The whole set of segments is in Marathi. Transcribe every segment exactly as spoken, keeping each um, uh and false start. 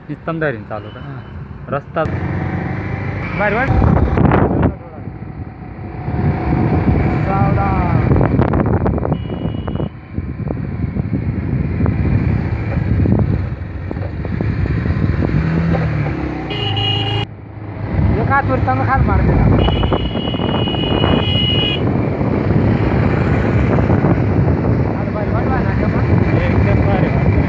स्तंभधारीने चालू का रस्ता बाहेर वाट एका तुरताना खाल मारते एकदम भारी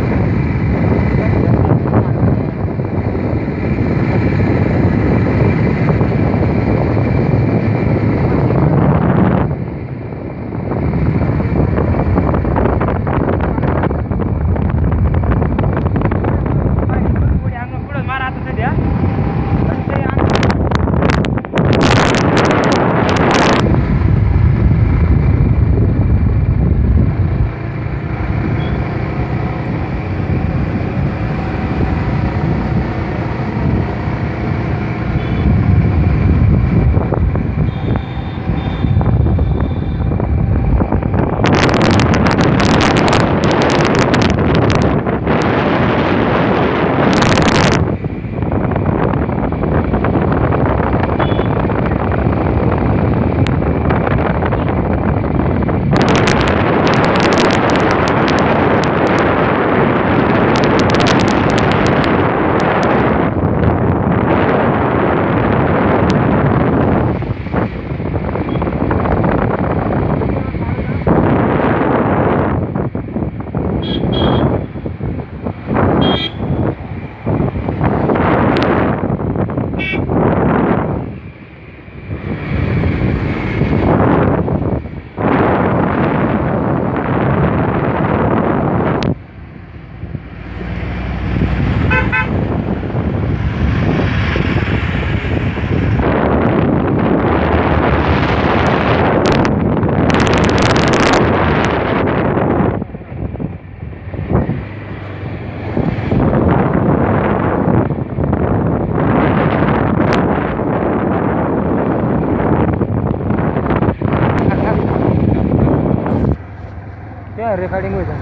रेकॉर्डिंग होता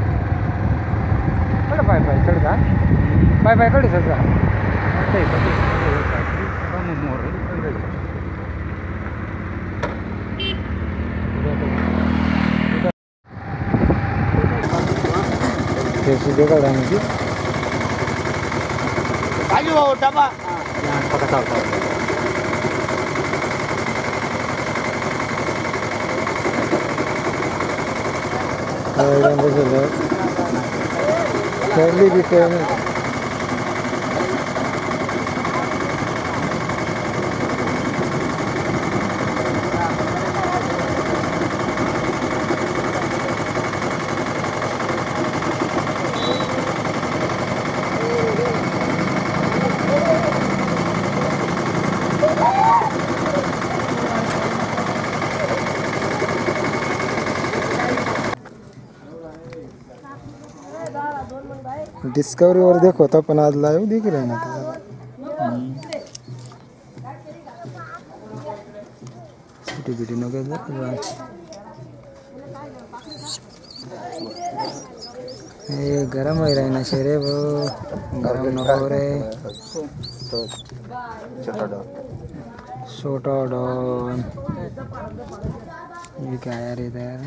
कड़े पाय पाय चढ़ता पाय पाय कड़ी चढ़ता सीधे काढायची आली भाऊ डबा पका Charlie became डिस्कवरी वर देखो तो पण आज लाईव्ह दिख रहे ना सिटी बिटी नको ये गरम हो रहा ना शेरे वो गरम न हो रहे छोटा डॉन ये क्या यार इधर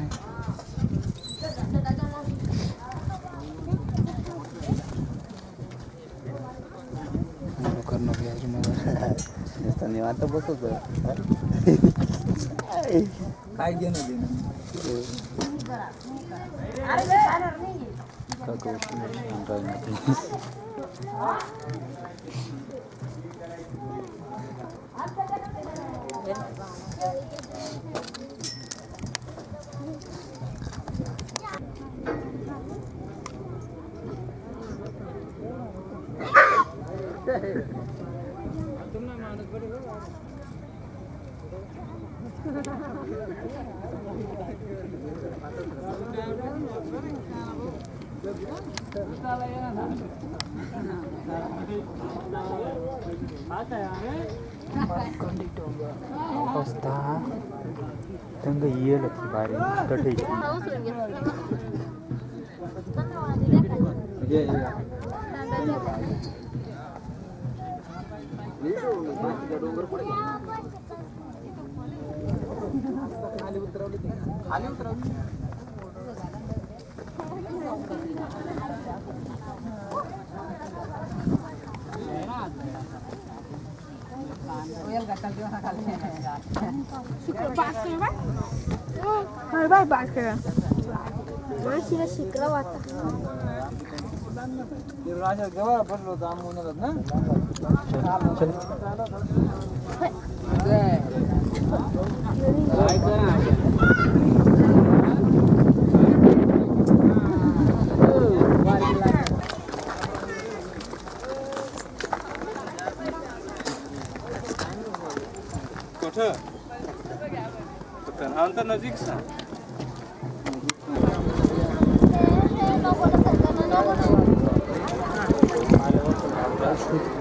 निवांत बसत काय घेणं देणं Costa tengah iya lagi bari tadi. Iya iya. खाली उतरवली खाली उतरवली Harbar Barker. Masih masih kelewat. ते राजा गवा पडलो होतो आम्ही उन्हाळ्यात ना कुठं अंतर नजीक सा Thank you.